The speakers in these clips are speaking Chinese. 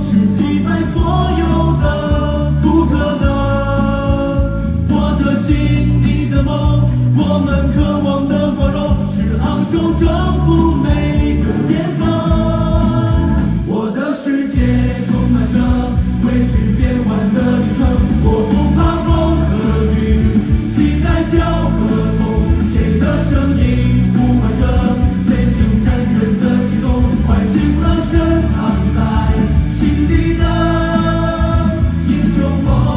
是击败所有的不可能。我的心，你的梦，我们渴望的光荣，是昂首征服每个巅峰。我的世界充满着未知变幻的旅程，我不怕风和雨，期待笑和痛，谁的声音呼唤着内心真正的激动，唤醒了深藏在心底的英雄梦。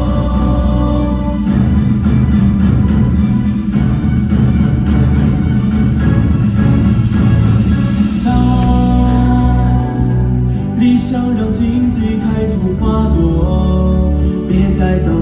理想让荆棘开出花朵，别再等，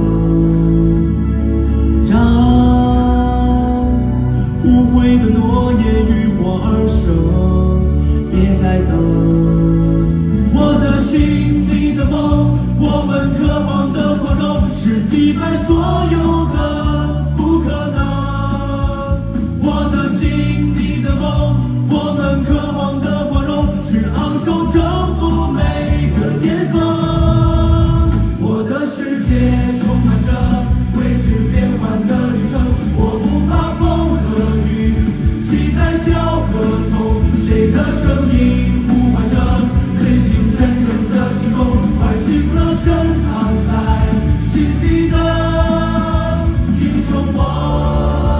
让无悔的诺言浴火而生，别再等。我的心，你的梦，我们渴望的光荣，是击败所有的不可能。我的心，你的梦，我们渴望的光荣，是昂首征服每个巅峰。我的世界充满着未知变幻的旅程，我不怕风和雨，期待笑和痛，谁的声音呼唤着内心真正的激动，唤醒了深藏在心底的英雄梦。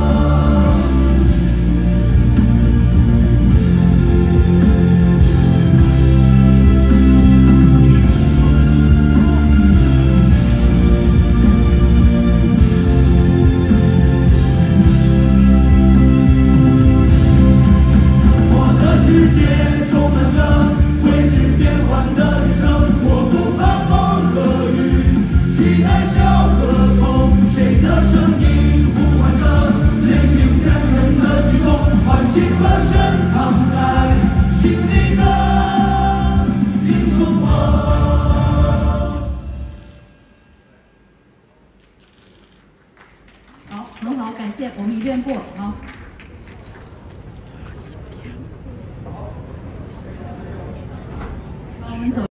好，很好，感谢，我们一遍过，好。好，我们走。